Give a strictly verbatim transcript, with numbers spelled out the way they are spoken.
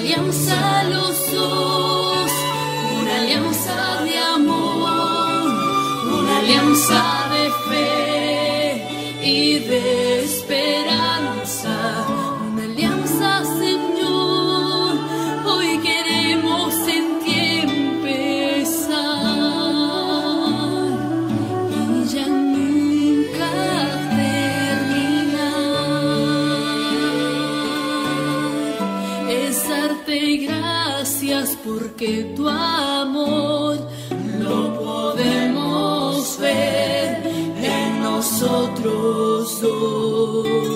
alianza los dos, una alianza de amor, una alianza de fe y de esperanza, una alianza, Señor, hoy queremos en ti empezar y ya nunca terminar. Es darte gracias porque tu amor lo podemos ver en nosotros dos.